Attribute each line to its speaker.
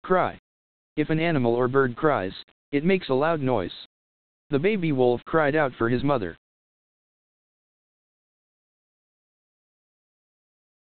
Speaker 1: Cry. If an animal or bird cries, it makes a loud noise. The baby wolf cried out for his mother.